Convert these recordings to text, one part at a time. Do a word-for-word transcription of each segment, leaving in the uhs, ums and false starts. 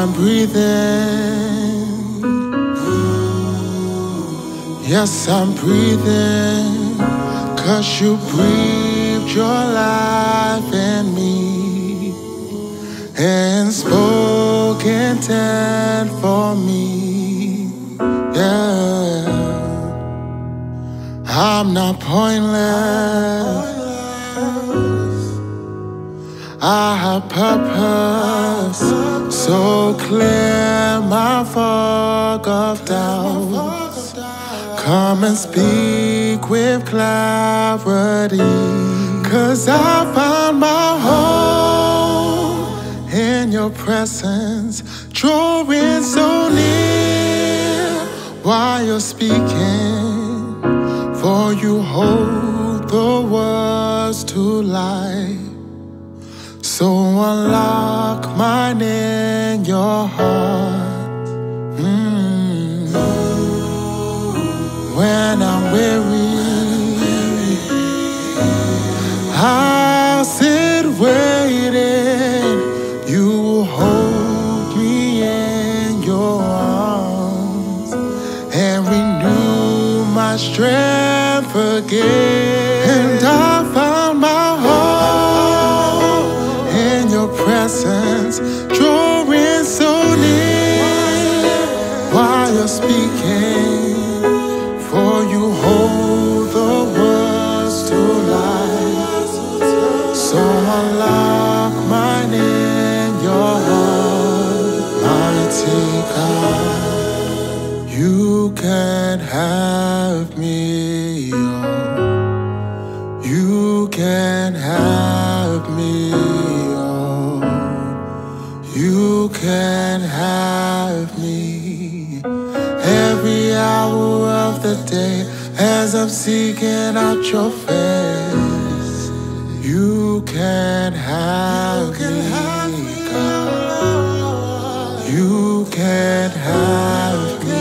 I'm breathing. Yes, I'm breathing, 'cause you breathed your life in me and spoke intent for me. Yeah, I'm not pointless. I have purpose, so clear my fog of doubt. Come and speak with clarity, 'cause I found my home in your presence, drawing so near while you're speaking. For you hold the words to life. So unlock mine in your heart. Mm. When I'm weary, I'll sit waiting. You will hold me in your arms and renew my strength again. And I found my home in your presence, drawing so near while you're speaking. For you hold the words to life. So unlock mine in your heart, mighty God. You can have me, oh. You can have me, oh. You can have me. Every hour of the day, as I'm seeking out your face, you can have me, God. You can have me.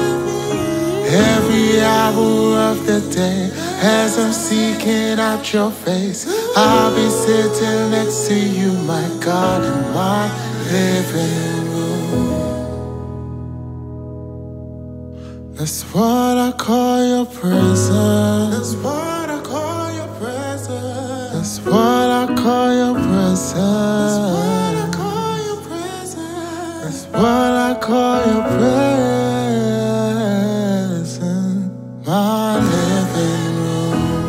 Every hour of the day, as I'm seeking out your face, I'll be sitting next to you, my God, in my living room. That's what I call your presence. That's what I call your presence. That's what I call your presence. That's what I call your presence. My living room,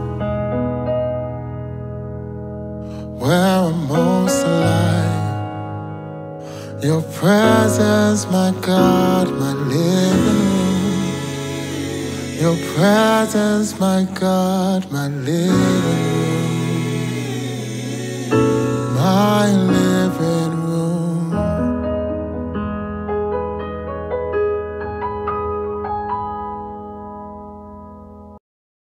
where I'm most alive. Your presence, my God, my living room. Your presence, my God, my living room.